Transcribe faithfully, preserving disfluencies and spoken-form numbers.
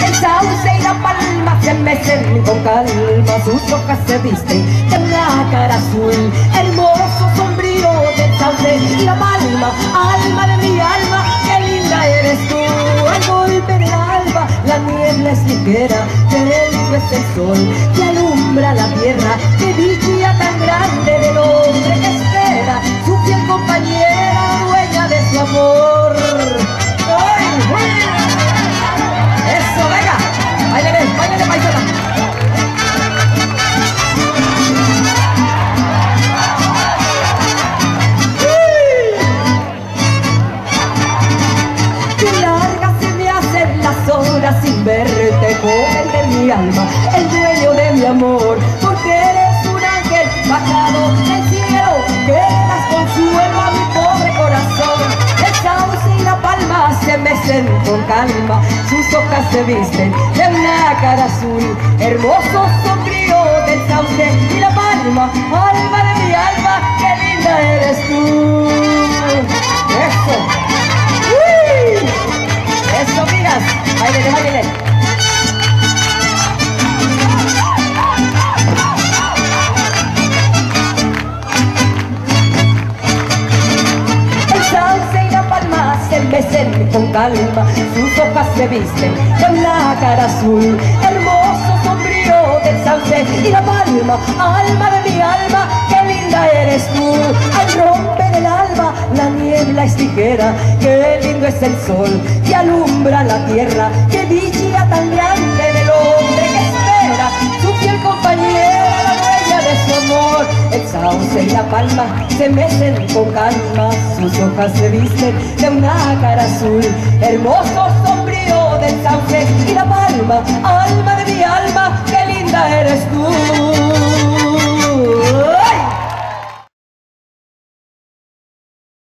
El sauce y la palma se mecen con calma, sus hojas se visten de una cara azul. Hermoso sombrío del sauce y la palma, alma de mi alma, qué linda eres tú. Al golpe del alba, la niebla es ligera, qué lindo es el sol que alumbra la tierra. Qué dicha tan grande del hombre que espera su fiel compañera, dueña de su amor. ¡Ay, eso, venga! ¡Báilale, báilale, paisana! ¡Qué largas se me hacen las horas sin verte, joven de mi alma, el dueño de mi amor! Porque eres un ángel bajado del cielo, que das consuelo a mi pobre corazón. El sauce y la palma se mecen con calma, sus hojas se visten de una cara azul. Hermoso sombrío del sauce y la palma, alma de mi alma, qué linda eres tú. Eso, ¡uy! Eso, amigas, báilele, báilele. Se mecen con calma, sus hojas se visten con la cara azul. Hermoso sombrío del sauce y la palma, alma de mi alma, qué linda eres tú. Al romper el alba, la niebla es ligera, qué lindo es el sol que alumbra la tierra. Qué dicha tan grande del hombre que espera su fiel compañera, la dueña de su amor. El sauce y la palma se mecen con calma, sus hojas se visten de una cara azul. Hermoso sombrío del sauce y la palma, alma de mi alma, qué linda eres tú.